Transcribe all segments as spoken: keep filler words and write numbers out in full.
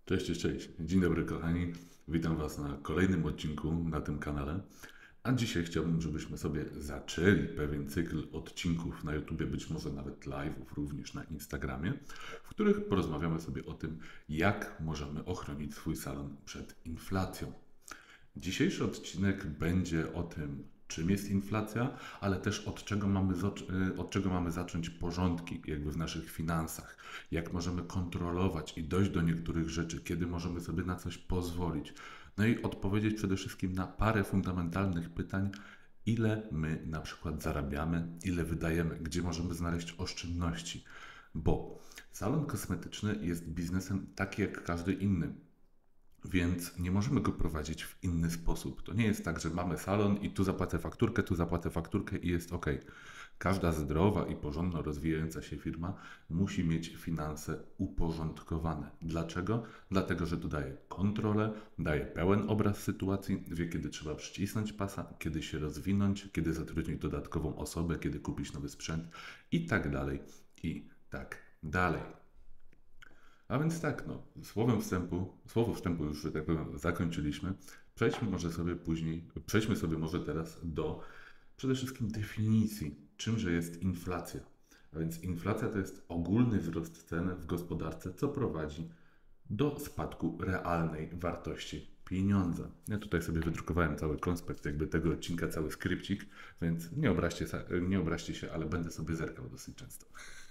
Cześć, cześć, cześć. Dzień dobry kochani. Witam Was na kolejnym odcinku na tym kanale. A dzisiaj chciałbym, żebyśmy sobie zaczęli pewien cykl odcinków na YouTubie, być może nawet live'ów również na Instagramie, w których porozmawiamy sobie o tym, jak możemy ochronić swój salon przed inflacją. Dzisiejszy odcinek będzie o tym, czym jest inflacja, ale też od czego mamy, zac- y, od czego mamy zacząć porządki jakby w naszych finansach, jak możemy kontrolować i dojść do niektórych rzeczy, kiedy możemy sobie na coś pozwolić. No i odpowiedzieć przede wszystkim na parę fundamentalnych pytań, ile my na przykład zarabiamy, ile wydajemy, gdzie możemy znaleźć oszczędności, bo salon kosmetyczny jest biznesem taki jak każdy inny. Więc nie możemy go prowadzić w inny sposób. To nie jest tak, że mamy salon i tu zapłacę fakturkę, tu zapłacę fakturkę i jest ok. Każda zdrowa i porządno rozwijająca się firma musi mieć finanse uporządkowane. Dlaczego? Dlatego, że to daje kontrolę, daje pełen obraz sytuacji, wie kiedy trzeba przycisnąć pasa, kiedy się rozwinąć, kiedy zatrudnić dodatkową osobę, kiedy kupić nowy sprzęt i tak dalej, i tak dalej. A więc tak, no, słowem wstępu, słowo wstępu już, że tak powiem, zakończyliśmy. Przejdźmy może sobie później, przejdźmy sobie może teraz do przede wszystkim definicji, czymże jest inflacja. A więc inflacja to jest ogólny wzrost cen w gospodarce, co prowadzi do spadku realnej wartości pieniądza. Ja tutaj sobie wydrukowałem cały konspekt jakby tego odcinka, cały skrypcik, więc nie obraźcie, nie obraźcie się, ale będę sobie zerkał dosyć często.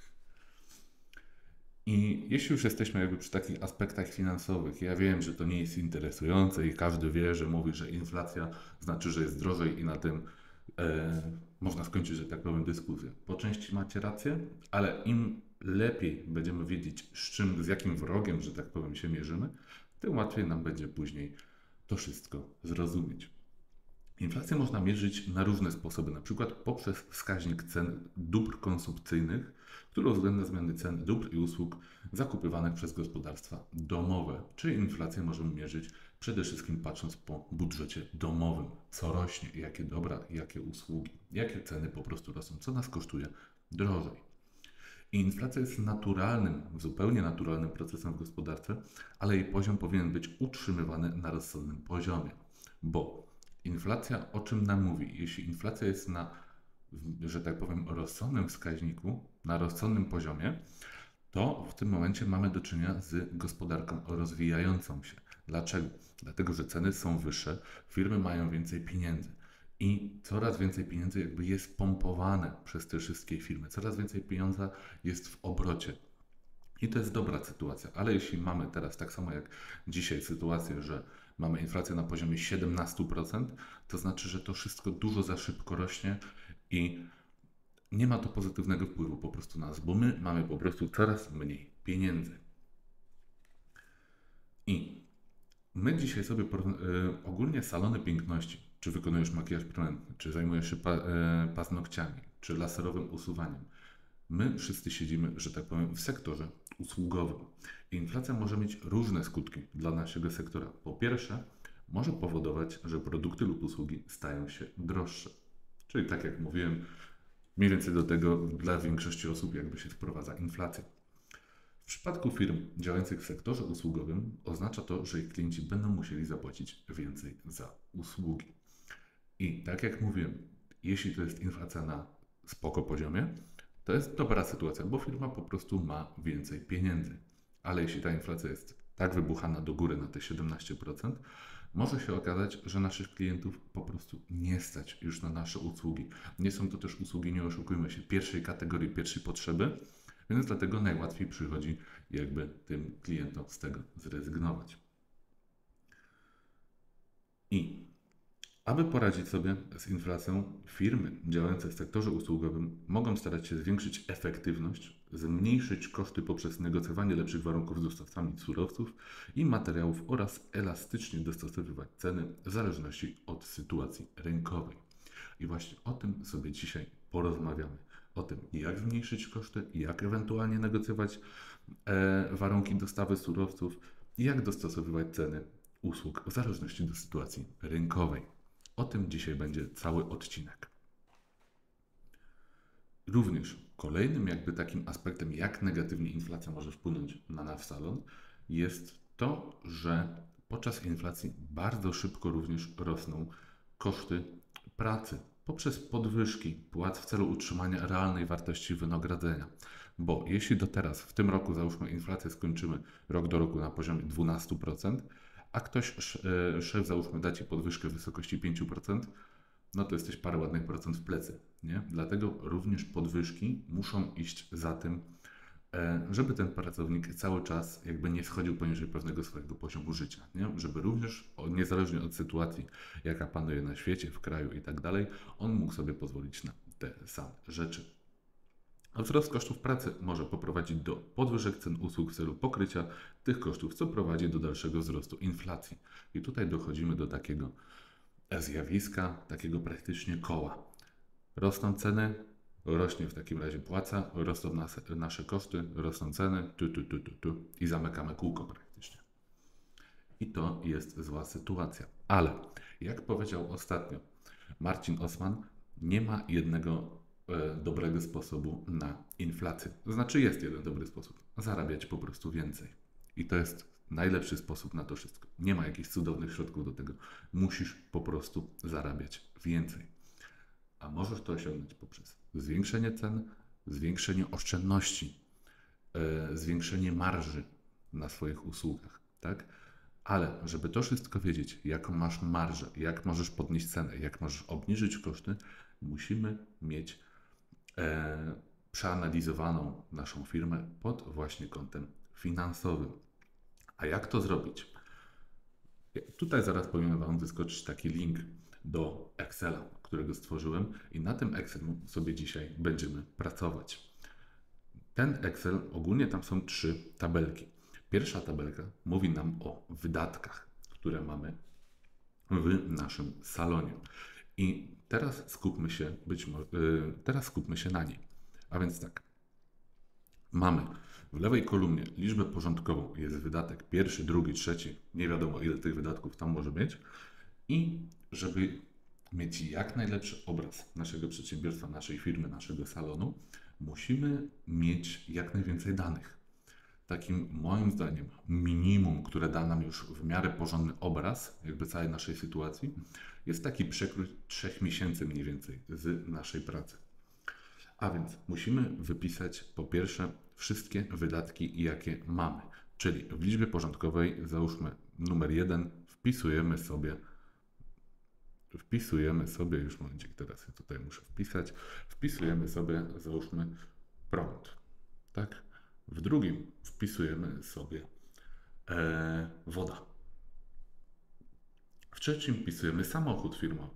I jeśli już jesteśmy jakby przy takich aspektach finansowych, ja wiem, że to nie jest interesujące i każdy wie, że mówi, że inflacja znaczy, że jest drożej i na tym e, można skończyć, że tak powiem, dyskusję. Po części macie rację, ale im lepiej będziemy wiedzieć, z czym, z jakim wrogiem, że tak powiem, się mierzymy, tym łatwiej nam będzie później to wszystko zrozumieć. Inflację można mierzyć na różne sposoby, na przykład poprzez wskaźnik cen dóbr konsumpcyjnych, który uwzględnia zmiany cen dóbr i usług zakupywanych przez gospodarstwa domowe. Czyli inflację możemy mierzyć przede wszystkim patrząc po budżecie domowym, co rośnie, jakie dobra, jakie usługi, jakie ceny po prostu rosną, co nas kosztuje drożej. I inflacja jest naturalnym, zupełnie naturalnym procesem w gospodarce, ale jej poziom powinien być utrzymywany na rozsądnym poziomie, bo inflacja o czym nam mówi? Jeśli inflacja jest na, że tak powiem, rozsądnym wskaźniku, na rozsądnym poziomie, to w tym momencie mamy do czynienia z gospodarką rozwijającą się. Dlaczego? Dlatego, że ceny są wyższe, firmy mają więcej pieniędzy i coraz więcej pieniędzy jakby jest pompowane przez te wszystkie firmy. Coraz więcej pieniądza jest w obrocie. I to jest dobra sytuacja, ale jeśli mamy teraz tak samo jak dzisiaj sytuację, że mamy inflację na poziomie siedemnaście procent, to znaczy, że to wszystko dużo za szybko rośnie i nie ma to pozytywnego wpływu po prostu na nas, bo my mamy po prostu coraz mniej pieniędzy. I my dzisiaj sobie y, ogólnie salony piękności, czy wykonujesz makijaż permanentny, czy zajmujesz się pa, y, paznokciami, czy laserowym usuwaniem, my wszyscy siedzimy, że tak powiem, w sektorze usługowym. I inflacja może mieć różne skutki dla naszego sektora. Po pierwsze, może powodować, że produkty lub usługi stają się droższe. Czyli tak jak mówiłem, mniej więcej do tego dla większości osób jakby się wprowadza inflacja. W przypadku firm działających w sektorze usługowym oznacza to, że ich klienci będą musieli zapłacić więcej za usługi. I tak jak mówiłem, jeśli to jest inflacja na spoko poziomie, to jest dobra sytuacja, bo firma po prostu ma więcej pieniędzy. Ale jeśli ta inflacja jest tak wybuchana do góry na te siedemnaście procent, może się okazać, że naszych klientów po prostu nie stać już na nasze usługi. Nie są to też usługi, nie oszukujmy się, pierwszej kategorii, pierwszej potrzeby, więc dlatego najłatwiej przychodzi jakby tym klientom z tego zrezygnować. I aby poradzić sobie z inflacją, firmy działające w sektorze usługowym mogą starać się zwiększyć efektywność, zmniejszyć koszty poprzez negocjowanie lepszych warunków z dostawcami surowców i materiałów oraz elastycznie dostosowywać ceny w zależności od sytuacji rynkowej. I właśnie o tym sobie dzisiaj porozmawiamy. O tym, jak zmniejszyć koszty, jak ewentualnie negocjować e, warunki dostawy surowców i jak dostosowywać ceny usług w zależności do sytuacji rynkowej. O tym dzisiaj będzie cały odcinek. Również kolejnym jakby takim aspektem, jak negatywnie inflacja może wpłynąć na nasz salon, jest to, że podczas inflacji bardzo szybko również rosną koszty pracy poprzez podwyżki płac w celu utrzymania realnej wartości wynagrodzenia. Bo jeśli do teraz, w tym roku, załóżmy, inflację skończymy rok do roku na poziomie dwanaście procent, a ktoś, szef, załóżmy, da Ci podwyżkę w wysokości pięć procent, no to jesteś parę ładnych procent w plecy, nie? Dlatego również podwyżki muszą iść za tym, żeby ten pracownik cały czas jakby nie schodził poniżej pewnego swojego poziomu życia, nie? Żeby również, niezależnie od sytuacji, jaka panuje na świecie, w kraju i tak dalej, on mógł sobie pozwolić na te same rzeczy. A wzrost kosztów pracy może poprowadzić do podwyżek cen usług w celu pokrycia tych kosztów, co prowadzi do dalszego wzrostu inflacji. I tutaj dochodzimy do takiego zjawiska, takiego praktycznie koła. Rosną ceny, rośnie w takim razie płaca, rosną nas, nasze koszty, rosną ceny, tu, tu, tu, tu, tu i zamykamy kółko praktycznie. I to jest zła sytuacja. Ale jak powiedział ostatnio Marcin Osman, nie ma jednego e, dobrego sposobu na inflację. To znaczy jest jeden dobry sposób. Zarabiać po prostu więcej. I to jest najlepszy sposób na to wszystko. Nie ma jakichś cudownych środków do tego. Musisz po prostu zarabiać więcej. A możesz to osiągnąć poprzez zwiększenie cen, zwiększenie oszczędności, yy, zwiększenie marży na swoich usługach, tak? Ale żeby to wszystko wiedzieć, jaką masz marżę, jak możesz podnieść cenę, jak możesz obniżyć koszty, musimy mieć yy, przeanalizowaną naszą firmę pod właśnie kątem finansowym. A jak to zrobić? Tutaj zaraz powinien Wam wyskoczyć taki link do Excela, którego stworzyłem i na tym Excelu sobie dzisiaj będziemy pracować. Ten Excel, ogólnie tam są trzy tabelki. Pierwsza tabelka mówi nam o wydatkach, które mamy w naszym salonie. I teraz skupmy się, być może, yy, teraz skupmy się na niej. A więc tak, mamy w lewej kolumnie liczbę porządkową, jest wydatek pierwszy, drugi, trzeci, nie wiadomo ile tych wydatków tam może mieć. I żeby mieć jak najlepszy obraz naszego przedsiębiorstwa, naszej firmy, naszego salonu, musimy mieć jak najwięcej danych. Takim moim zdaniem minimum, które da nam już w miarę porządny obraz jakby całej naszej sytuacji, jest taki przekrój trzech miesięcy mniej więcej z naszej pracy. A więc musimy wypisać po pierwsze wszystkie wydatki, jakie mamy. Czyli w liczbie porządkowej, załóżmy numer jeden, wpisujemy sobie Wpisujemy sobie, już momencik, teraz ja tutaj muszę wpisać, wpisujemy sobie, załóżmy, prąd, tak? W drugim wpisujemy sobie e, woda. W trzecim wpisujemy samochód firmowy.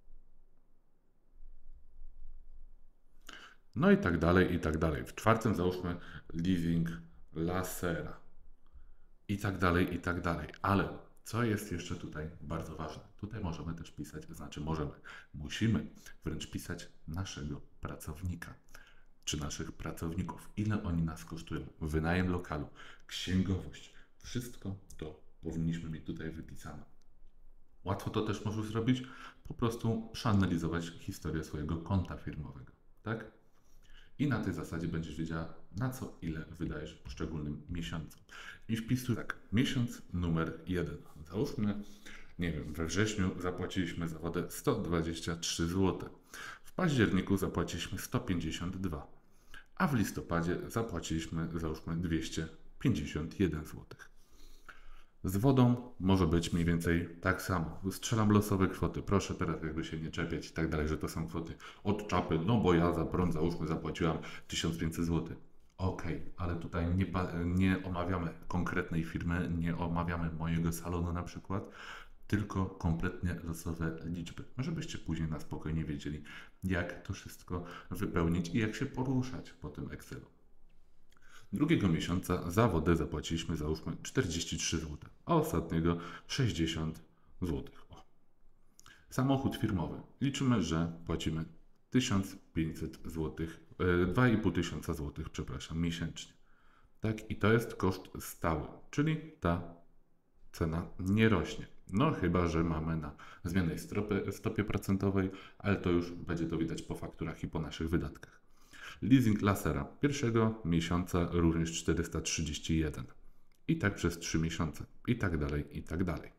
No i tak dalej, i tak dalej. W czwartym załóżmy leasing lasera. I tak dalej, i tak dalej. Ale co jest jeszcze tutaj bardzo ważne? Tutaj możemy też pisać, to znaczy możemy, musimy wręcz pisać naszego pracownika, czy naszych pracowników. Ile oni nas kosztują? Wynajem lokalu, księgowość. Wszystko to powinniśmy mieć tutaj wypisane. Łatwo to też możesz zrobić, po prostu przeanalizować historię swojego konta firmowego, tak? I na tej zasadzie będziesz wiedziała, na co ile wydajesz w poszczególnym miesiącu. I wpisuj tak, miesiąc numer jeden. Załóżmy, nie wiem, we wrześniu zapłaciliśmy za wodę sto dwadzieścia trzy złote. W październiku zapłaciliśmy sto pięćdziesiąt dwa, a w listopadzie zapłaciliśmy, załóżmy, dwieście pięćdziesiąt jeden złotych. Z wodą może być mniej więcej tak samo. Strzelam losowe kwoty. Proszę teraz jakby się nie czepiać i tak dalej, że to są kwoty od czapy, no bo ja za prąd, załóżmy, zapłaciłam tysiąc pięćset złotych. Okej, okay, ale tutaj nie, nie omawiamy konkretnej firmy, nie omawiamy mojego salonu na przykład, tylko kompletnie losowe liczby, żebyście później na spokojnie wiedzieli, jak to wszystko wypełnić i jak się poruszać po tym Excelu. Drugiego miesiąca za wodę zapłaciliśmy, załóżmy, czterdzieści trzy złote, a ostatniego sześćdziesiąt złotych. O. Samochód firmowy. Liczymy, że płacimy tysiąc pięćset złotych, dwa i pół tysiąca złotych, przepraszam, miesięcznie. Tak, i to jest koszt stały, czyli ta cena nie rośnie. No chyba że mamy na zmiennej stopie, stopie procentowej, ale to już będzie to widać po fakturach i po naszych wydatkach. Leasing lasera pierwszego miesiąca również czterysta trzydzieści jeden. I tak przez trzy miesiące. I tak dalej, i tak dalej.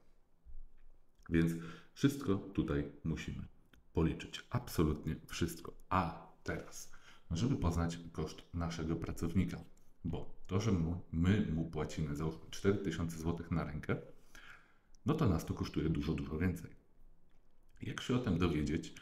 Więc wszystko tutaj musimy policzyć. Absolutnie wszystko. A teraz, żeby poznać koszt naszego pracownika, bo to, że my, my mu płacimy za cztery tysiące złotych na rękę, no to nas to kosztuje dużo, dużo więcej. Jak się o tym dowiedzieć?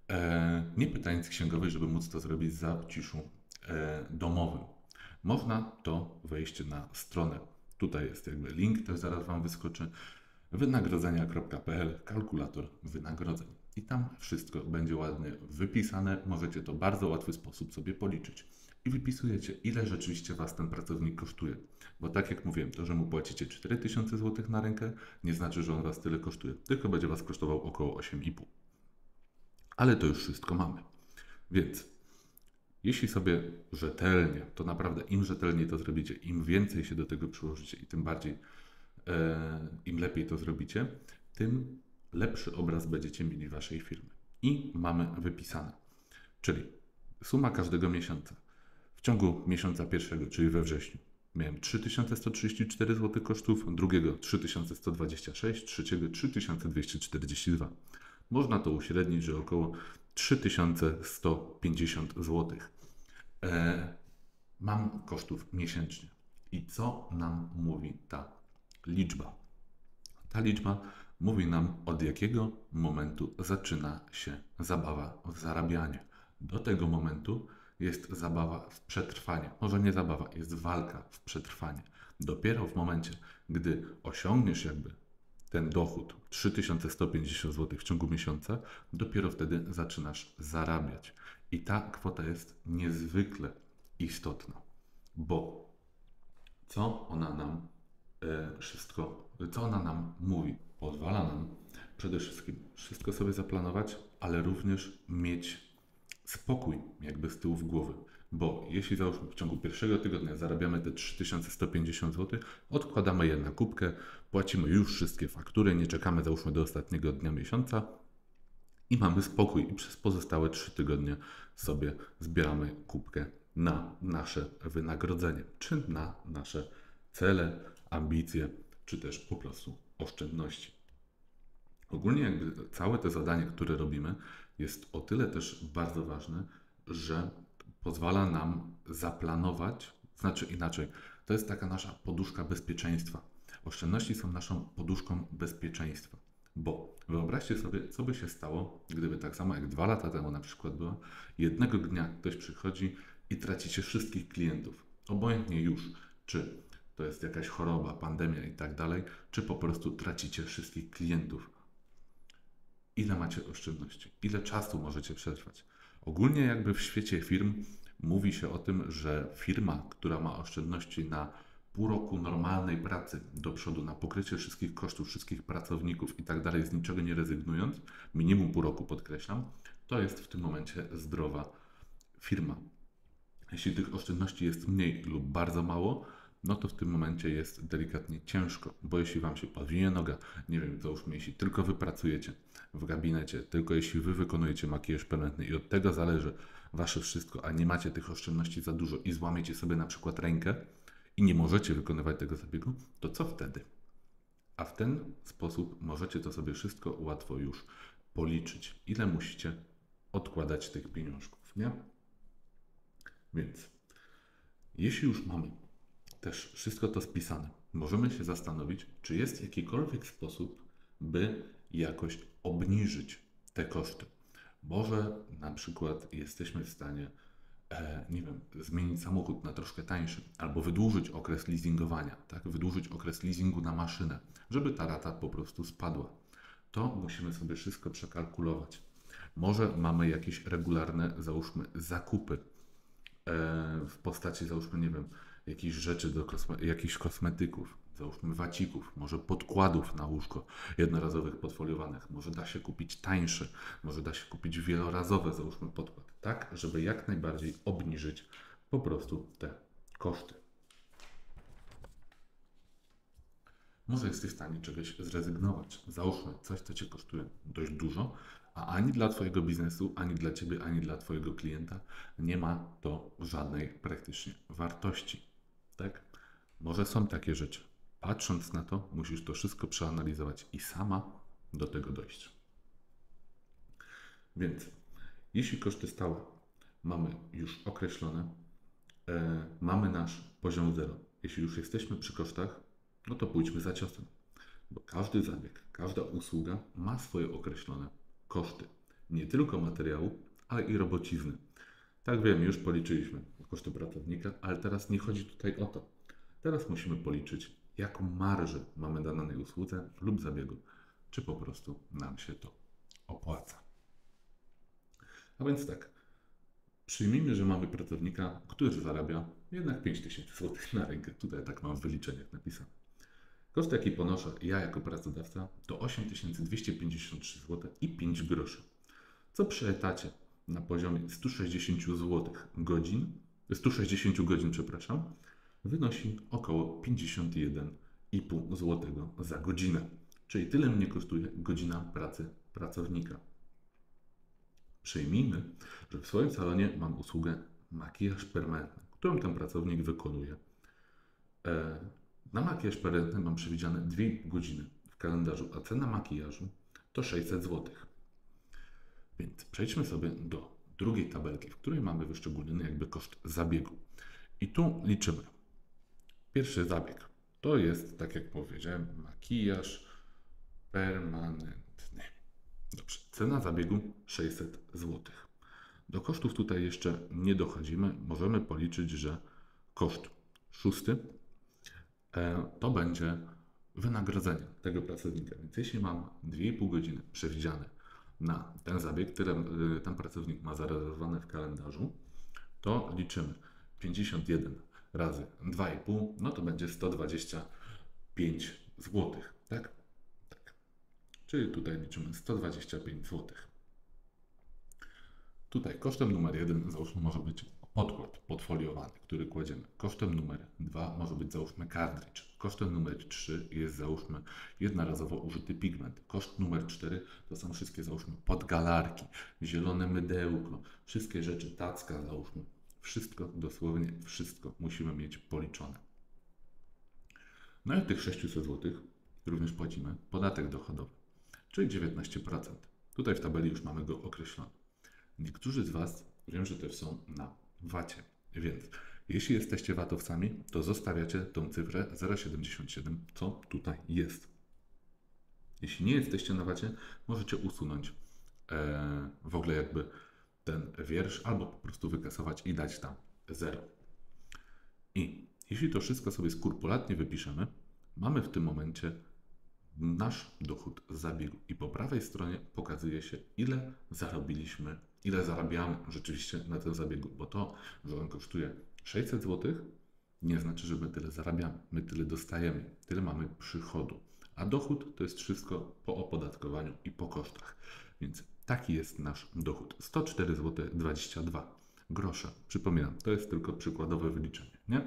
E, nie pytając księgowej, żeby móc to zrobić za zaciszu e, domowym. Można to wejść na stronę. Tutaj jest jakby link, też zaraz Wam wyskoczy. wynagrodzenia kropka p l, kalkulator wynagrodzeń. I tam wszystko będzie ładnie wypisane. Możecie to w bardzo łatwy sposób sobie policzyć. I wypisujecie, ile rzeczywiście Was ten pracownik kosztuje. Bo tak jak mówiłem, to, że mu płacicie cztery tysiące złotych na rękę, nie znaczy, że on Was tyle kosztuje. Tylko będzie Was kosztował około osiem i pół. Ale to już wszystko mamy. Więc jeśli sobie rzetelnie, to naprawdę im rzetelniej to zrobicie, im więcej się do tego przyłożycie i tym bardziej, e, im lepiej to zrobicie, tym lepszy obraz będziecie mieli waszej firmy. I mamy wypisane. Czyli suma każdego miesiąca. W ciągu miesiąca pierwszego, czyli we wrześniu, miałem trzy tysiące sto trzydzieści cztery złotych kosztów, drugiego trzy tysiące sto dwadzieścia sześć, trzeciego trzy tysiące dwieście czterdzieści dwa. Można to uśrednić, że około trzy tysiące sto pięćdziesiąt złotych. E, mam kosztów miesięcznie. I co nam mówi ta liczba? Ta liczba mówi nam, od jakiego momentu zaczyna się zabawa w zarabianie. Do tego momentu jest zabawa w przetrwanie. Może nie zabawa, jest walka w przetrwanie. Dopiero w momencie, gdy osiągniesz jakby ten dochód trzy tysiące sto pięćdziesiąt złotych w ciągu miesiąca, dopiero wtedy zaczynasz zarabiać. I ta kwota jest niezwykle istotna, bo co ona nam e, wszystko, co ona nam mówi? Pozwala nam przede wszystkim wszystko sobie zaplanować, ale również mieć spokój jakby z tyłu w głowy. Bo jeśli załóżmy w ciągu pierwszego tygodnia zarabiamy te trzy tysiące sto pięćdziesiąt złotych, odkładamy je na kubkę, płacimy już wszystkie faktury, nie czekamy załóżmy do ostatniego dnia miesiąca i mamy spokój i przez pozostałe trzy tygodnie sobie zbieramy kubkę na nasze wynagrodzenie, czy na nasze cele, ambicje, czy też po prostu oszczędności. Ogólnie jakby całe to zadanie, które robimy, jest o tyle też bardzo ważne, że pozwala nam zaplanować, znaczy inaczej, to jest taka nasza poduszka bezpieczeństwa. Oszczędności są naszą poduszką bezpieczeństwa, bo wyobraźcie sobie, co by się stało, gdyby tak samo jak dwa lata temu na przykład było, jednego dnia ktoś przychodzi i tracicie wszystkich klientów, obojętnie już, czy to jest jakaś choroba, pandemia i tak dalej, czy po prostu tracicie wszystkich klientów. Ile macie oszczędności? Ile czasu możecie przetrwać? Ogólnie jakby w świecie firm mówi się o tym, że firma, która ma oszczędności na pół roku normalnej pracy do przodu, na pokrycie wszystkich kosztów, wszystkich pracowników i tak dalej, z niczego nie rezygnując, minimum pół roku podkreślam, to jest w tym momencie zdrowa firma. Jeśli tych oszczędności jest mniej lub bardzo mało, no to w tym momencie jest delikatnie ciężko, bo jeśli Wam się podwinie noga, nie wiem, załóżmy, jeśli tylko Wy pracujecie w gabinecie, tylko jeśli Wy wykonujecie makijaż permanentny i od tego zależy Wasze wszystko, a nie macie tych oszczędności za dużo i złamiecie sobie na przykład rękę i nie możecie wykonywać tego zabiegu, to co wtedy? A w ten sposób możecie to sobie wszystko łatwo już policzyć, ile musicie odkładać tych pieniążków, nie? Więc jeśli już mamy też wszystko to spisane, możemy się zastanowić, czy jest jakikolwiek sposób, by jakoś obniżyć te koszty. Może na przykład jesteśmy w stanie, e, nie wiem, zmienić samochód na troszkę tańszy, albo wydłużyć okres leasingowania, tak? Wydłużyć okres leasingu na maszynę, żeby ta rata po prostu spadła. To musimy sobie wszystko przekalkulować. Może mamy jakieś regularne, załóżmy, zakupy e, w postaci, załóżmy, nie wiem, jakichś rzeczy, do kosme- jakichś kosmetyków, załóżmy wacików, może podkładów na łóżko jednorazowych, podfoliowanych. Może da się kupić tańsze, może da się kupić wielorazowe, załóżmy, podkład, tak, żeby jak najbardziej obniżyć po prostu te koszty. Może jesteś w stanie czegoś zrezygnować. Załóżmy coś, co Cię kosztuje dość dużo, a ani dla Twojego biznesu, ani dla Ciebie, ani dla Twojego klienta nie ma to żadnej praktycznie wartości. Tak? Może są takie rzeczy. Patrząc na to, musisz to wszystko przeanalizować i sama do tego dojść. Więc jeśli koszty stałe mamy już określone, e, mamy nasz poziom zero. Jeśli już jesteśmy przy kosztach, no to pójdźmy za ciosem. Bo każdy zabieg, każda usługa ma swoje określone koszty. Nie tylko materiału, ale i robocizny. Tak wiem, już policzyliśmy koszty pracownika, ale teraz nie chodzi tutaj o to. Teraz musimy policzyć, jaką marżę mamy na danej usłudze lub zabiegu, czy po prostu nam się to opłaca. A więc tak, przyjmijmy, że mamy pracownika, który zarabia jednak pięć tysięcy złotych na rękę. Tutaj tak mam w wyliczeniach napisane. Koszt, jaki ponoszę ja jako pracodawca, to osiem tysięcy dwieście pięćdziesiąt trzy złote i pięć groszy. Co przy etacie na poziomie sto sześćdziesiąt złotych godzin, sto sześćdziesiąt godzin, przepraszam, wynosi około pięćdziesiąt jeden i pół złotego za godzinę. Czyli tyle mnie kosztuje godzina pracy pracownika. Przyjmijmy, że w swoim salonie mam usługę makijaż permanentny, którą ten pracownik wykonuje. Na makijaż permanentny mam przewidziane dwie godziny w kalendarzu, a cena makijażu to sześćset złotych. Więc przejdźmy sobie do drugiej tabelki, w której mamy wyszczególniony jakby koszt zabiegu. I tu liczymy. Pierwszy zabieg to jest, tak jak powiedziałem, makijaż permanentny. Dobrze, cena zabiegu sześćset złotych. Do kosztów tutaj jeszcze nie dochodzimy. Możemy policzyć, że koszt szósty to będzie wynagrodzenie tego pracownika. Więc jeśli mam dwie i pół godziny przewidziane na ten zabieg, który ten pracownik ma zarezerwowane w kalendarzu, to liczymy pięćdziesiąt jeden razy dwa i pół, no to będzie sto dwadzieścia pięć złotych, tak? Tak. Czyli tutaj liczymy sto dwadzieścia pięć złotych. Tutaj kosztem numer jeden, załóżmy, może być podkład podfoliowany, który kładziemy. Kosztem numer dwa może być, załóżmy, kartridż. Kosztem numer trzy jest, załóżmy, jednorazowo użyty pigment. Koszt numer cztery to są wszystkie, załóżmy, podgalarki, zielone mydełko, wszystkie rzeczy, tacka, załóżmy. Wszystko, dosłownie wszystko musimy mieć policzone. No i od tych sześćset złotych również płacimy podatek dochodowy, czyli dziewiętnaście procent. Tutaj w tabeli już mamy go określony. Niektórzy z Was, wiem, że też są na wacie, więc jeśli jesteście watowcami, to zostawiacie tą cyfrę zero przecinek siedemdziesiąt siedem, co tutaj jest. Jeśli nie jesteście na wacie, możecie usunąć e, w ogóle jakby ten wiersz, albo po prostu wykasować i dać tam zero. I jeśli to wszystko sobie skrupulatnie wypiszemy, mamy w tym momencie nasz dochód z zabiegu i po prawej stronie pokazuje się, ile zarobiliśmy, ile zarabiamy rzeczywiście na tym zabiegu, bo to, że on kosztuje sześćset złotych, nie znaczy, że my tyle zarabiamy, my tyle dostajemy, tyle mamy przychodu, a dochód to jest wszystko po opodatkowaniu i po kosztach, więc taki jest nasz dochód, sto cztery złote dwadzieścia dwa grosze. Przypominam, to jest tylko przykładowe wyliczenie, nie?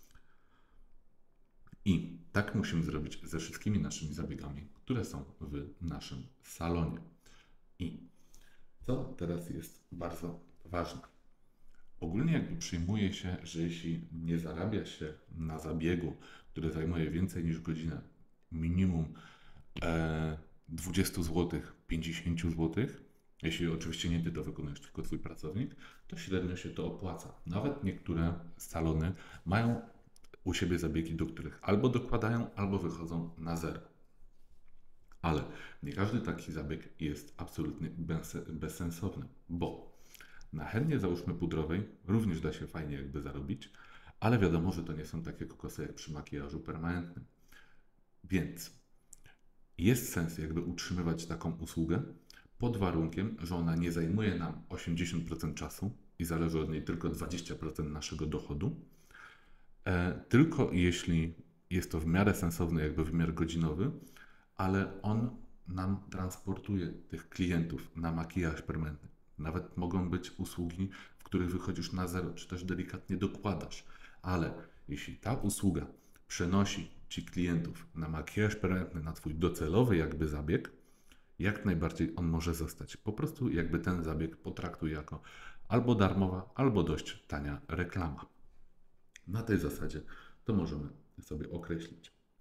I tak musimy zrobić ze wszystkimi naszymi zabiegami, które są w naszym salonie. I co teraz jest bardzo ważne. Ogólnie jakby przyjmuje się, że jeśli nie zarabia się na zabiegu, który zajmuje więcej niż godzinę, minimum e, dwadzieścia złotych, pięćdziesiąt złotych, jeśli oczywiście nie Ty to wykonujesz, tylko Twój pracownik, to średnio się to opłaca. Nawet niektóre salony mają u siebie zabiegi, do których albo dokładają, albo wychodzą na zero. Ale nie każdy taki zabieg jest absolutnie bez, bezsensowny, bo na hernie, załóżmy, pudrowej również da się fajnie jakby zarobić, ale wiadomo, że to nie są takie kokosy jak przy makijażu permanentnym. Więc jest sens jakby utrzymywać taką usługę pod warunkiem, że ona nie zajmuje nam osiemdziesiąt procent czasu i zależy od niej tylko dwadzieścia procent naszego dochodu, e, tylko jeśli jest to w miarę sensowny jakby wymiar godzinowy, ale on nam transportuje tych klientów na makijaż permanentny. Nawet mogą być usługi, w których wychodzisz na zero, czy też delikatnie dokładasz, ale jeśli ta usługa przenosi Ci klientów na makijaż permanentny, na Twój docelowy jakby zabieg, jak najbardziej on może zostać. Po prostu jakby ten zabieg potraktuj jako albo darmowa, albo dość tania reklama. Na tej zasadzie to możemy sobie określić.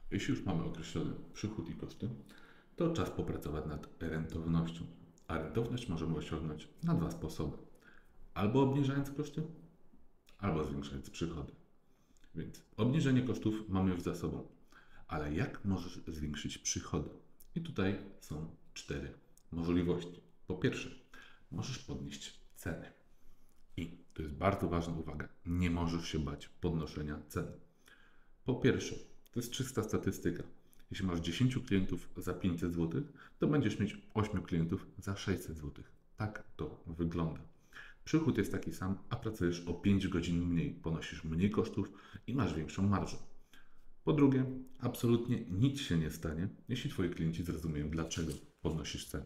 Jeśli już mamy określony przychód i koszty, to czas popracować nad rentownością. A rentowność możemy osiągnąć na dwa sposoby. Albo obniżając koszty, albo zwiększając przychody. Więc obniżenie kosztów mamy już za sobą. Ale jak możesz zwiększyć przychody? I tutaj są cztery możliwości. Po pierwsze, możesz podnieść ceny. I to jest bardzo ważna uwaga. Nie możesz się bać podnoszenia ceny. Po pierwsze, to jest czysta statystyka. Jeśli masz dziesięć klientów za pięćset złotych, to będziesz mieć osiem klientów za sześćset złotych. Tak to wygląda. Przychód jest taki sam, a pracujesz o pięć godzin mniej, ponosisz mniej kosztów i masz większą marżę. Po drugie, absolutnie nic się nie stanie, jeśli Twoi klienci zrozumieją, dlaczego podnosisz cenę.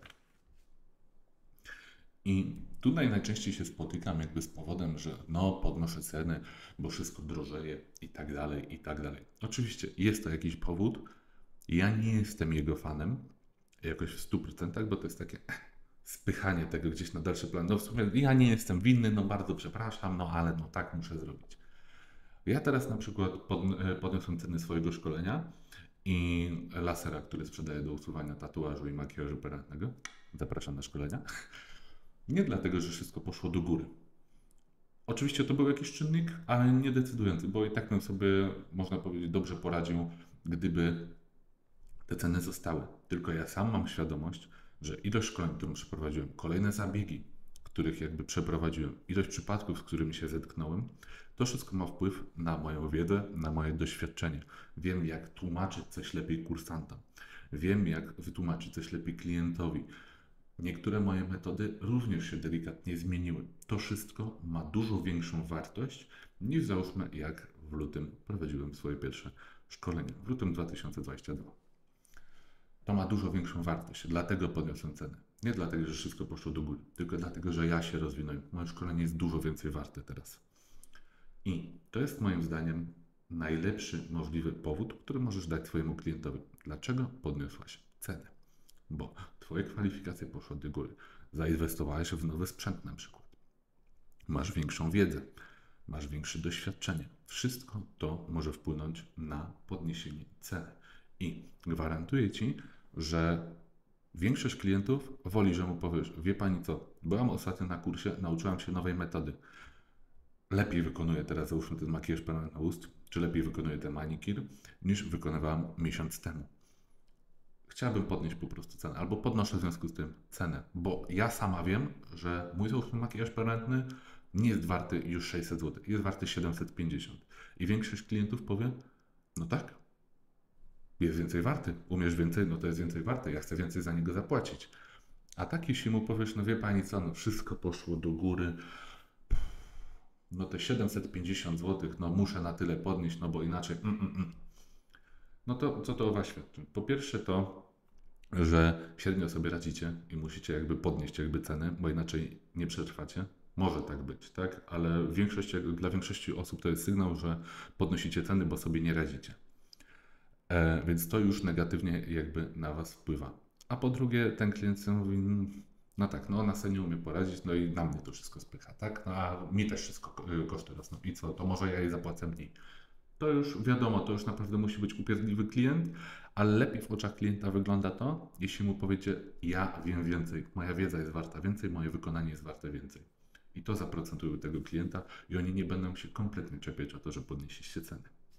I tutaj najczęściej się spotykam jakby z powodem, że no podnoszę ceny, bo wszystko drożeje i tak dalej, i tak dalej. Oczywiście jest to jakiś powód. Ja nie jestem jego fanem jakoś w stu procentach, bo to jest takie spychanie tego gdzieś na dalszy plan. No w sumie ja nie jestem winny, no bardzo przepraszam, no ale no tak muszę zrobić. Ja teraz na przykład podniosłem ceny swojego szkolenia i lasera, który sprzedaję do usuwania tatuażu i makijażu permanentnego. Zapraszam na szkolenia. Nie dlatego, że wszystko poszło do góry. Oczywiście to był jakiś czynnik, ale nie decydujący, bo i tak bym sobie, można powiedzieć, dobrze poradził, gdyby te ceny zostały. Tylko ja sam mam świadomość, że ilość szkoleń, którą przeprowadziłem, kolejne zabiegi, których jakby przeprowadziłem, ilość przypadków, z którymi się zetknąłem, to wszystko ma wpływ na moją wiedzę, na moje doświadczenie. Wiem, jak tłumaczyć coś lepiej kursantom. Wiem, jak wytłumaczyć coś lepiej klientowi. Niektóre moje metody również się delikatnie zmieniły. To wszystko ma dużo większą wartość niż załóżmy jak w lutym prowadziłem swoje pierwsze szkolenie. W lutym dwa tysiące dwudziestym drugim. To ma dużo większą wartość, dlatego podniosłem cenę. Nie dlatego, że wszystko poszło do góry, tylko dlatego, że ja się rozwinąłem. Moje szkolenie jest dużo więcej warte teraz. I to jest moim zdaniem najlepszy możliwy powód, który możesz dać swojemu klientowi. Dlaczego podniosłaś cenę? Bo Twoje kwalifikacje poszły do góry. Zainwestowałeś w nowy sprzęt na przykład. Masz większą wiedzę, masz większe doświadczenie. Wszystko to może wpłynąć na podniesienie ceny. I gwarantuję Ci, że większość klientów woli, że mu powiesz, wie Pani co, byłam ostatnio na kursie, nauczyłam się nowej metody. Lepiej wykonuję teraz, załóżmy, ten makijaż permanentny ust, czy lepiej wykonuję ten manikir, niż wykonywałam miesiąc temu. Chciałabym podnieść po prostu cenę, albo podnoszę w związku z tym cenę, bo ja sama wiem, że mój załóżmy makijaż permanentny nie jest warty już sześćset złotych, jest warty siedemset pięćdziesiąt. I większość klientów powie, no tak, jest więcej warty, umiesz więcej, no to jest więcej warty, ja chcę więcej za niego zapłacić. A tak jeśli mu powiesz, no wie Pani co, no wszystko poszło do góry, no te siedemset pięćdziesiąt złotych, no muszę na tyle podnieść, no bo inaczej, mm, mm, mm. No to co to o Was świadczy? Po pierwsze to, że średnio sobie radzicie i musicie jakby podnieść jakby ceny, bo inaczej nie przetrwacie. Może tak być, tak? Ale większość, dla większości osób to jest sygnał, że podnosicie ceny, bo sobie nie radzicie. E, więc to już negatywnie jakby na Was wpływa. A po drugie, ten klient sobie mówi, no tak, no ona sobie nie umie poradzić, no i na mnie to wszystko spycha, tak? No a mi też wszystko koszty rosną. I co, to może ja jej zapłacę mniej. To już wiadomo, to już naprawdę musi być upierdliwy klient, ale lepiej w oczach klienta wygląda to, jeśli mu powiecie, ja wiem więcej, moja wiedza jest warta więcej, moje wykonanie jest warte więcej. I to zaprocentuje tego klienta i oni nie będą się kompletnie czepiać o to, że podnieśliście ceny.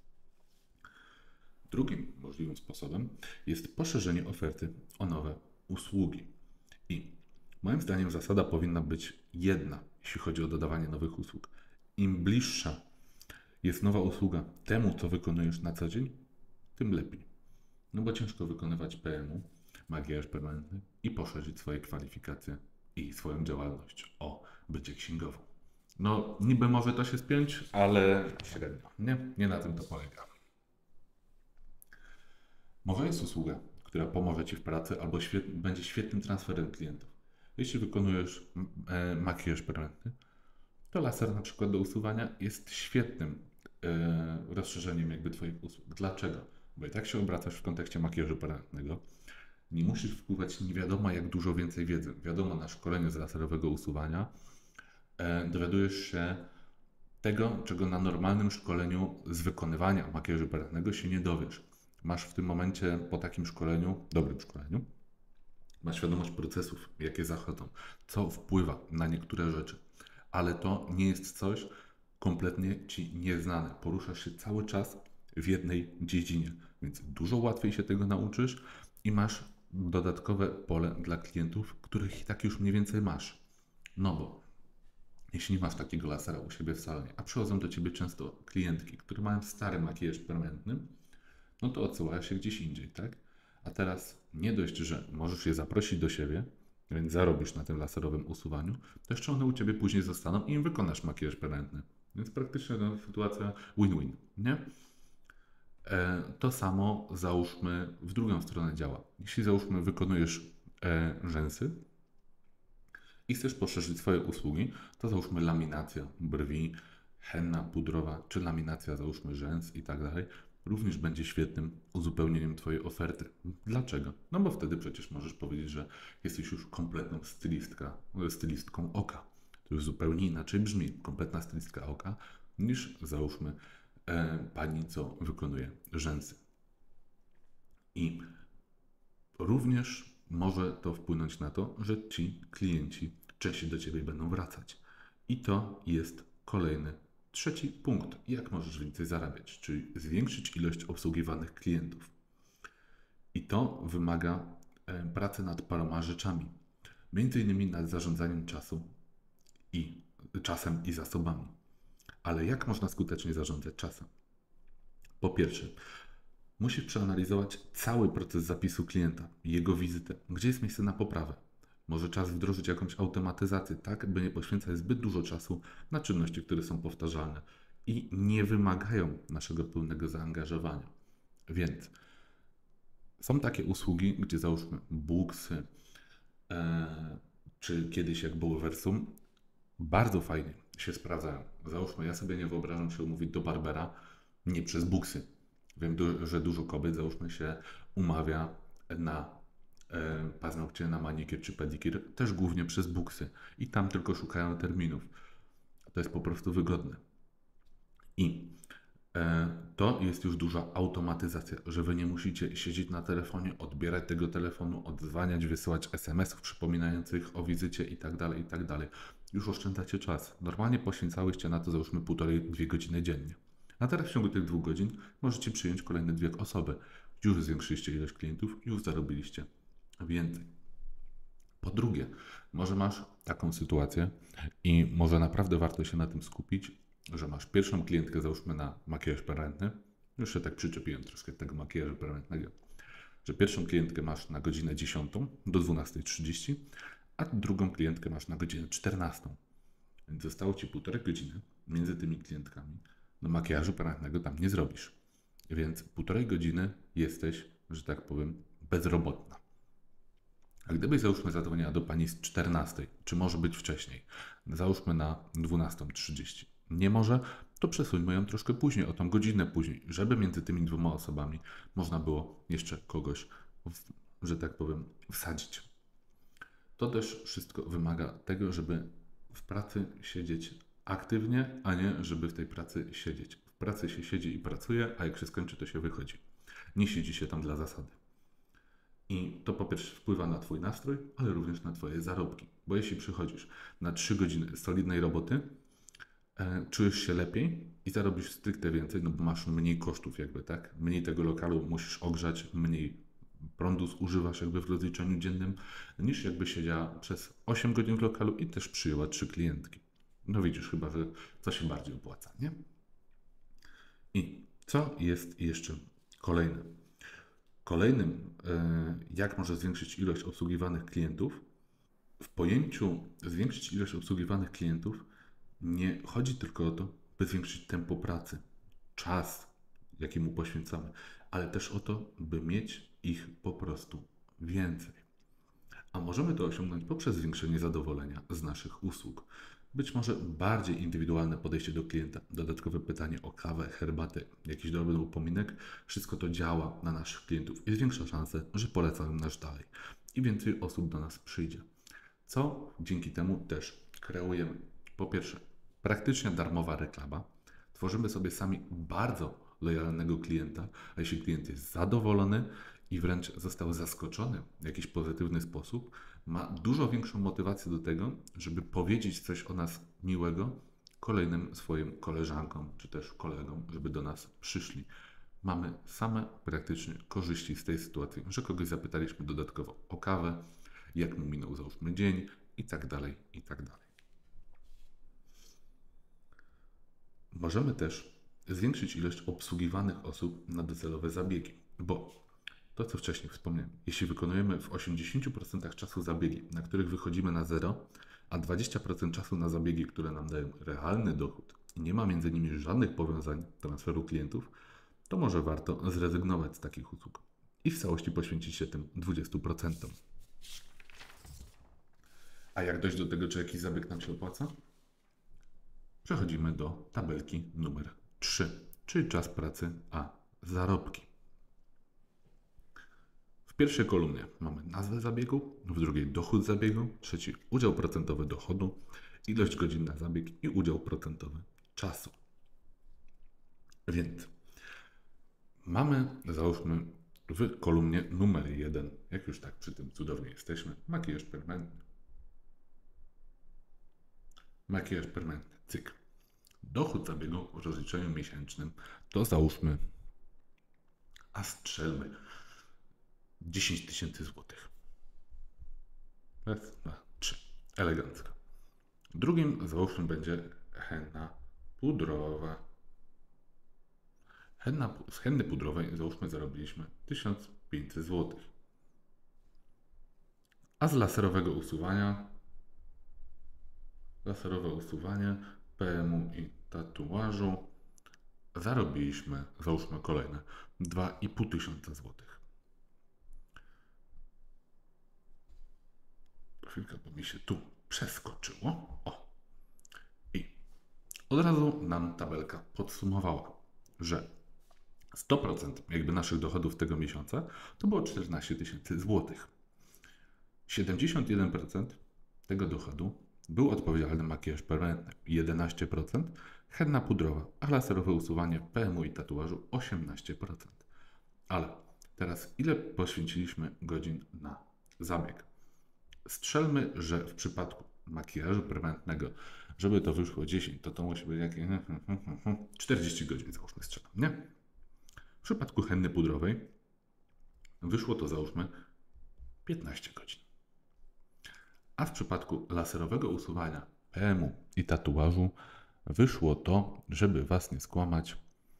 Drugim możliwym sposobem jest poszerzenie oferty o nowe usługi. I moim zdaniem zasada powinna być jedna, jeśli chodzi o dodawanie nowych usług. Im bliższa jest nowa usługa temu, co wykonujesz na co dzień, tym lepiej. No bo ciężko wykonywać P M U, makijaż permanentny i poszerzyć swoje kwalifikacje i swoją działalność o bycie księgową. No niby może to się spiąć, ale średnio, nie? Nie na tym to polega. Może jest usługa, która pomoże Ci w pracy albo świet, będzie świetnym transferem klientów. Jeśli wykonujesz e, makijaż permanentny, to laser na przykład do usuwania jest świetnym e, rozszerzeniem jakby Twoich usług. Dlaczego? Bo i tak się obracasz w kontekście makijażu permanentnego. Nie musisz wpływać nie wiadomo jak dużo więcej wiedzy. Wiadomo, na szkoleniu z laserowego usuwania e, dowiadujesz się tego, czego na normalnym szkoleniu z wykonywania makijażu permanentnego się nie dowiesz. Masz w tym momencie po takim szkoleniu, dobrym szkoleniu, masz świadomość procesów, jakie zachodzą, co wpływa na niektóre rzeczy, ale to nie jest coś kompletnie Ci nieznane. Poruszasz się cały czas w jednej dziedzinie, więc dużo łatwiej się tego nauczysz i masz dodatkowe pole dla klientów, których i tak już mniej więcej masz. No bo jeśli nie masz takiego lasera u siebie w salonie, a przychodzą do Ciebie często klientki, które mają stary makijaż permanentny, no to odsyłają się gdzieś indziej, tak? A teraz nie dość, że możesz je zaprosić do siebie, więc zarobisz na tym laserowym usuwaniu, to jeszcze one u Ciebie później zostaną i im wykonasz makijaż permanentny. Więc praktycznie no, sytuacja win-win, nie? E, to samo załóżmy w drugą stronę działa. Jeśli załóżmy wykonujesz e, rzęsy i chcesz poszerzyć swoje usługi, to załóżmy laminacja brwi, henna pudrowa, czy laminacja załóżmy rzęs i tak dalej, również będzie świetnym uzupełnieniem Twojej oferty. Dlaczego? No bo wtedy przecież możesz powiedzieć, że jesteś już kompletną stylistka, stylistką oka. To już zupełnie inaczej brzmi, kompletna stylistka oka, niż załóżmy e, pani, co wykonuje rzęsy. I również może to wpłynąć na to, że Ci klienci częściej do Ciebie będą wracać. I to jest kolejny, trzeci punkt. Jak możesz więcej zarabiać, czyli zwiększyć ilość obsługiwanych klientów. I to wymaga e, pracy nad paroma rzeczami. Między innymi nad zarządzaniem czasu i czasem i zasobami. Ale jak można skutecznie zarządzać czasem? Po pierwsze, musisz przeanalizować cały proces zapisu klienta, jego wizytę, gdzie jest miejsce na poprawę. Może czas wdrożyć jakąś automatyzację, tak by nie poświęcać zbyt dużo czasu na czynności, które są powtarzalne i nie wymagają naszego pełnego zaangażowania. Więc są takie usługi, gdzie załóżmy Booksy, e, czy kiedyś jak było Versum, bardzo fajnie się sprawdzają. Załóżmy, ja sobie nie wyobrażam się umówić do barbera nie przez Booksy. Wiem, du- że dużo kobiet, załóżmy, się umawia na e, paznokcie, na manikier czy pedikir, też głównie przez Booksy i tam tylko szukają terminów. To jest po prostu wygodne. I e, to jest już duża automatyzacja, że Wy nie musicie siedzieć na telefonie, odbierać tego telefonu, odzwaniać, wysyłać es em esów przypominających o wizycie i tak dalej, i tak dalej. Już oszczędzacie czas. Normalnie poświęcałyście na to załóżmy półtorej, dwie godziny dziennie. A teraz w ciągu tych dwóch godzin możecie przyjąć kolejne dwie osoby. Już zwiększyliście ilość klientów, już zarobiliście więcej. Po drugie, może masz taką sytuację i może naprawdę warto się na tym skupić, że masz pierwszą klientkę, załóżmy na makijaż permanentny, już się tak przyczepiłem troszkę tego makijażu permanentnego, że pierwszą klientkę masz na godzinę dziesiątą do dwunastej trzydzieści, a drugą klientkę masz na godzinę czternastą. Więc zostało Ci półtorej godziny między tymi klientkami. No makijażu permanentnego tam nie zrobisz. Więc półtorej godziny jesteś, że tak powiem, bezrobotna. A gdybyś załóżmy zadzwoniła do pani z czternastej, czy może być wcześniej, załóżmy na dwunastą trzydzieści. Nie może, to przesuńmy ją troszkę później, o tą godzinę później, żeby między tymi dwoma osobami można było jeszcze kogoś, w, że tak powiem, wsadzić. To też wszystko wymaga tego, żeby w pracy siedzieć aktywnie, a nie żeby w tej pracy siedzieć. W pracy się siedzi i pracuje, a jak się skończy, to się wychodzi. Nie siedzi się tam dla zasady. I to po pierwsze wpływa na Twój nastrój, ale również na Twoje zarobki. Bo jeśli przychodzisz na trzy godziny solidnej roboty, e, czujesz się lepiej i zarobisz stricte więcej, no bo masz mniej kosztów jakby, tak? Mniej tego lokalu musisz ogrzać, mniej prądu zużywasz jakby w rozliczeniu dziennym, niż jakby siedziała przez osiem godzin w lokalu i też przyjęła trzy klientki. No widzisz chyba, że to się bardziej opłaca, nie? I co jest jeszcze kolejne? Kolejnym, jak może zwiększyć ilość obsługiwanych klientów, w pojęciu zwiększyć ilość obsługiwanych klientów nie chodzi tylko o to, by zwiększyć tempo pracy, czas, jaki mu poświęcamy, ale też o to, by mieć ich po prostu więcej. A możemy to osiągnąć poprzez zwiększenie zadowolenia z naszych usług. Być może bardziej indywidualne podejście do klienta, dodatkowe pytanie o kawę, herbatę, jakiś drobny upominek, wszystko to działa na naszych klientów i zwiększa szansę, że polecają nas dalej i więcej osób do nas przyjdzie. Co dzięki temu też kreujemy? Po pierwsze, praktycznie darmowa reklama. Tworzymy sobie sami bardzo lojalnego klienta, a jeśli klient jest zadowolony i wręcz został zaskoczony w jakiś pozytywny sposób, ma dużo większą motywację do tego, żeby powiedzieć coś o nas miłego kolejnym swoim koleżankom czy też kolegom, żeby do nas przyszli. Mamy same praktycznie korzyści z tej sytuacji, że kogoś zapytaliśmy dodatkowo o kawę, jak mu minął załóżmy dzień i tak dalej, i tak dalej. Możemy też zwiększyć ilość obsługiwanych osób na docelowe zabiegi, bo to, co wcześniej wspomniałem, jeśli wykonujemy w osiemdziesięciu procentach czasu zabiegi, na których wychodzimy na zero, a dwadzieścia procent czasu na zabiegi, które nam dają realny dochód i nie ma między nimi żadnych powiązań transferu klientów, to może warto zrezygnować z takich usług i w całości poświęcić się tym dwudziestu procentom. A jak dojść do tego, czy jakiś zabieg nam się opłaca? Przechodzimy do tabelki numer trzy, czyli czas pracy a zarobki. W pierwszej kolumnie mamy nazwę zabiegu, w drugiej dochód zabiegu, w trzeciej udział procentowy dochodu, ilość godzin na zabieg i udział procentowy czasu. Więc mamy, załóżmy, w kolumnie numer jeden, jak już tak przy tym cudownie jesteśmy, makijaż permanentny. Makijaż permanentny, cyk. Dochód zabiegu w rozliczeniu miesięcznym to załóżmy, a strzelmy, dziesięć tysięcy złotych. Raz, dwa, trzy. Elegancko. Drugim załóżmy będzie henna pudrowa. Henna, z henny pudrowej załóżmy zarobiliśmy tysiąc pięćset złotych. A z laserowego usuwania laserowe usuwanie P M u i tatuażu zarobiliśmy, załóżmy kolejne, dwa i pół tysiąca złotych. Chwilkę, bo mi się tu przeskoczyło. O. I od razu nam tabelka podsumowała, że sto procent jakby naszych dochodów tego miesiąca to było czternaście tysięcy złotych. siedemdziesiąt jeden procent tego dochodu był odpowiedzialny makijaż permanentny, jedenaście procent henna pudrowa, a laserowe usuwanie P M u i tatuażu osiemnaście procent. Ale teraz ile poświęciliśmy godzin na zabieg? Strzelmy, że w przypadku makijażu permanentnego, żeby to wyszło dziesięć, to to musi być jakieś czterdzieści godzin, załóżmy, strzelam, nie? W przypadku henny pudrowej wyszło to, załóżmy, piętnaście godzin. A w przypadku laserowego usuwania P M u i tatuażu wyszło to, żeby Was nie skłamać,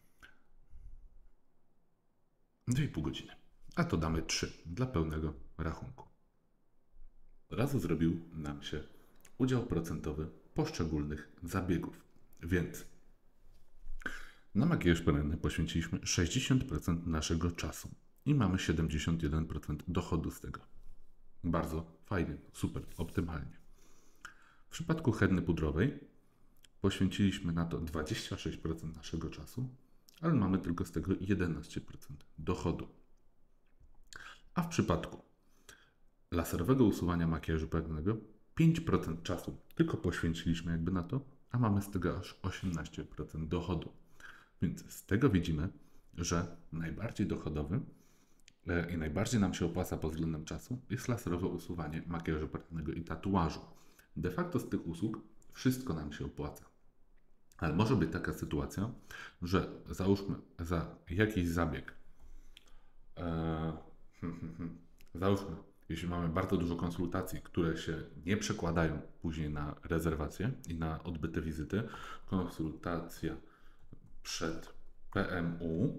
dwie i pół godziny. A to damy trzy dla pełnego rachunku. Od razu zrobił nam się udział procentowy poszczególnych zabiegów. Więc na makijaż permanentny poświęciliśmy sześćdziesiąt procent naszego czasu i mamy siedemdziesiąt jeden procent dochodu z tego. Bardzo fajnie, super, optymalnie. W przypadku henny pudrowej poświęciliśmy na to dwadzieścia sześć procent naszego czasu, ale mamy tylko z tego jedenaście procent dochodu. A w przypadku laserowego usuwania makijażu permanentnego pięć procent czasu tylko poświęciliśmy jakby na to, a mamy z tego aż osiemnaście procent dochodu. Więc z tego widzimy, że najbardziej dochodowy i najbardziej nam się opłaca pod względem czasu jest laserowe usuwanie makijażu permanentnego i tatuażu. De facto z tych usług wszystko nam się opłaca. Ale może być taka sytuacja, że załóżmy za jakiś zabieg, e, hmm, hmm, hmm, załóżmy, jeśli mamy bardzo dużo konsultacji, które się nie przekładają później na rezerwacje i na odbyte wizyty, konsultacja przed P M u,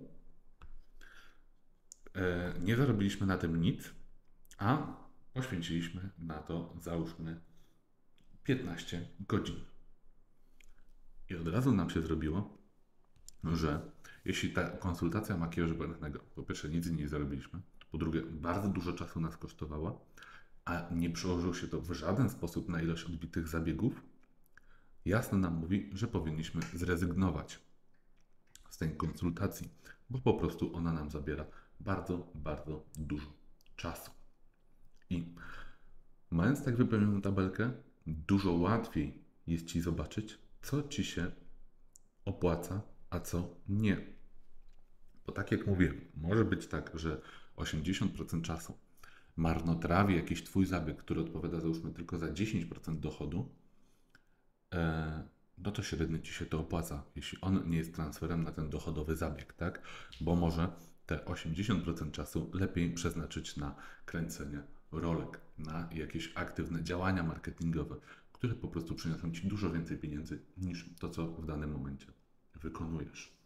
e, nie zarobiliśmy na tym nic, a poświęciliśmy na to, załóżmy, piętnaście godzin. I od razu nam się zrobiło, że jeśli ta konsultacja makijażu permanentnego, po pierwsze nic z niej nie zarobiliśmy, po drugie bardzo dużo czasu nas kosztowała, a nie przełożyło się to w żaden sposób na ilość odbitych zabiegów, jasno nam mówi, że powinniśmy zrezygnować z tej konsultacji, bo po prostu ona nam zabiera bardzo, bardzo dużo czasu. I mając tak wypełnioną tabelkę, dużo łatwiej jest Ci zobaczyć, co Ci się opłaca, a co nie. Bo tak jak mówię, może być tak, że osiemdziesiąt procent czasu marnotrawi jakiś Twój zabieg, który odpowiada załóżmy tylko za dziesięć procent dochodu, e, no to średnio Ci się to opłaca, jeśli on nie jest transferem na ten dochodowy zabieg, tak? Bo może te osiemdziesiąt procent czasu lepiej przeznaczyć na kręcenie rolek, na jakieś aktywne działania marketingowe, które po prostu przyniosą Ci dużo więcej pieniędzy niż to, co w danym momencie wykonujesz.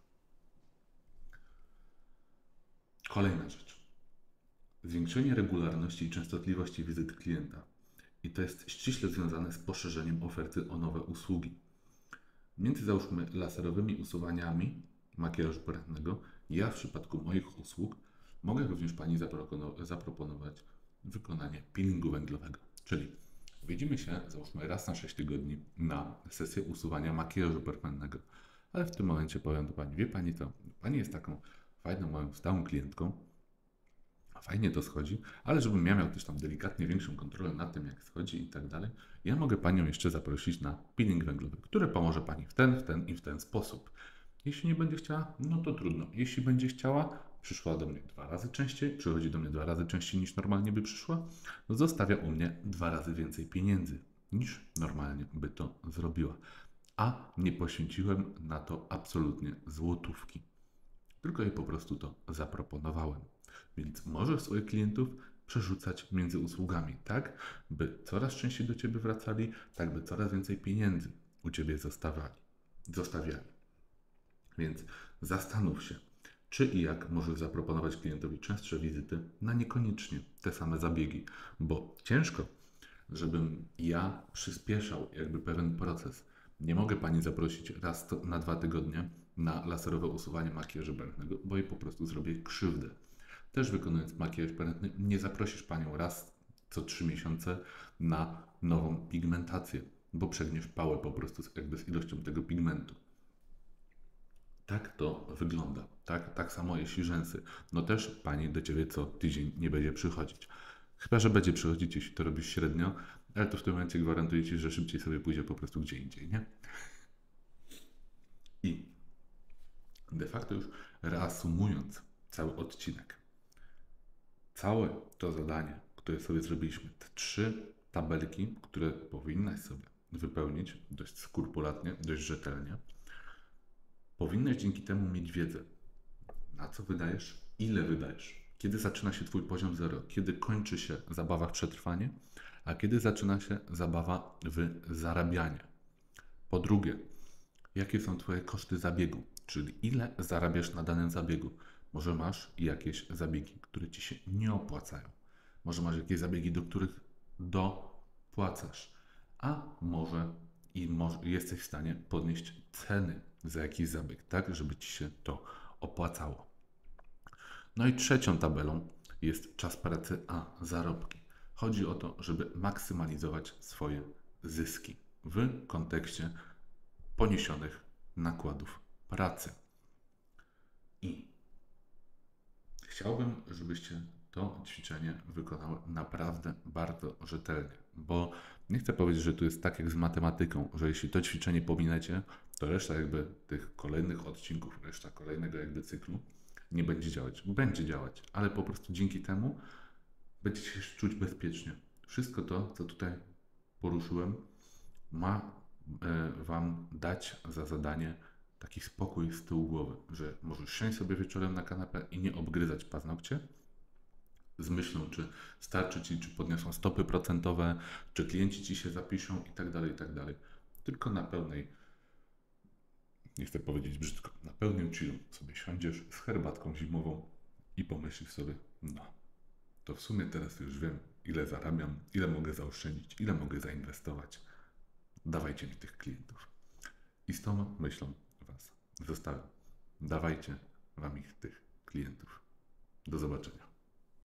Kolejna rzecz. Zwiększenie regularności i częstotliwości wizyt klienta. I to jest ściśle związane z poszerzeniem oferty o nowe usługi. Między załóżmy laserowymi usuwaniami makijażu permanentnego, ja w przypadku moich usług mogę również Pani zaproponować wykonanie peelingu węglowego. Czyli widzimy się załóżmy raz na sześć tygodni na sesję usuwania makijażu permanentnego. Ale w tym momencie powiem do Pani, wie Pani co, Pani jest taką fajną, moją stałą klientką, fajnie to schodzi, ale żebym ja miał też tam delikatnie większą kontrolę nad tym, jak schodzi i tak dalej, ja mogę Panią jeszcze zaprosić na peeling węglowy, który pomoże Pani w ten, w ten i w ten sposób. Jeśli nie będzie chciała, no to trudno. Jeśli będzie chciała, przyszła do mnie dwa razy częściej, przychodzi do mnie dwa razy częściej niż normalnie by przyszła, no zostawia u mnie dwa razy więcej pieniędzy niż normalnie by to zrobiła. A nie poświęciłem na to absolutnie złotówki. Tylko jej po prostu to zaproponowałem. Więc możesz swoich klientów przerzucać między usługami, tak by coraz częściej do Ciebie wracali, tak by coraz więcej pieniędzy u Ciebie zostawiali. zostawiali. Więc zastanów się, czy i jak możesz zaproponować klientowi częstsze wizyty na niekoniecznie te same zabiegi, bo ciężko, żebym ja przyspieszał jakby pewien proces. Nie mogę Pani zaprosić raz na dwa tygodnie na laserowe usuwanie makijażu permanentnego, bo jej po prostu zrobię krzywdę. Też wykonując makijaż permanentny, nie zaprosisz Panią raz co trzy miesiące na nową pigmentację, bo przegniesz pałę po prostu z, jakby z ilością tego pigmentu. Tak to wygląda. Tak, tak samo jeśli rzęsy. No też Pani do Ciebie co tydzień nie będzie przychodzić. Chyba że będzie przychodzić, jeśli to robisz średnio, ale to w tym momencie gwarantuję Ci, że szybciej sobie pójdzie po prostu gdzie indziej, nie? I de facto już reasumując cały odcinek, całe to zadanie, które sobie zrobiliśmy, te trzy tabelki, które powinnaś sobie wypełnić dość skrupulatnie, dość rzetelnie, powinnaś dzięki temu mieć wiedzę, na co wydajesz, ile wydajesz, kiedy zaczyna się Twój poziom zero, kiedy kończy się zabawa w przetrwanie, a kiedy zaczyna się zabawa w zarabianie. Po drugie, jakie są Twoje koszty zabiegu, czyli ile zarabiasz na danym zabiegu. Może masz jakieś zabiegi, które Ci się nie opłacają. Może masz jakieś zabiegi, do których dopłacasz. A może i może jesteś w stanie podnieść ceny za jakiś zabieg, tak, żeby Ci się to opłacało. No i trzecią tabelą jest czas pracy, a zarobki. Chodzi o to, żeby maksymalizować swoje zyski w kontekście poniesionych nakładów pracy. I chciałbym, żebyście to ćwiczenie wykonały naprawdę bardzo rzetelnie, bo nie chcę powiedzieć, że tu jest tak jak z matematyką, że jeśli to ćwiczenie pominęcie, to reszta jakby tych kolejnych odcinków, reszta kolejnego jakby cyklu nie będzie działać. Będzie działać, ale po prostu dzięki temu będziecie się czuć bezpiecznie. Wszystko to, co tutaj poruszyłem, ma e, Wam dać za zadanie taki spokój z tyłu głowy, że możesz siąść sobie wieczorem na kanapę i nie obgryzać paznokcie z myślą, czy starczy Ci, czy podniosą stopy procentowe, czy klienci Ci się zapiszą i tak dalej, i tak dalej. Tylko na pełnej, nie chcę powiedzieć brzydko, na pełnym chillu sobie siądziesz z herbatką zimową i pomyślisz sobie, no, to w sumie teraz już wiem, ile zarabiam, ile mogę zaoszczędzić, ile mogę zainwestować. Dawajcie mi tych klientów. I z tą myślą Was zostawiam. Dawajcie Wam ich, tych klientów. Do zobaczenia.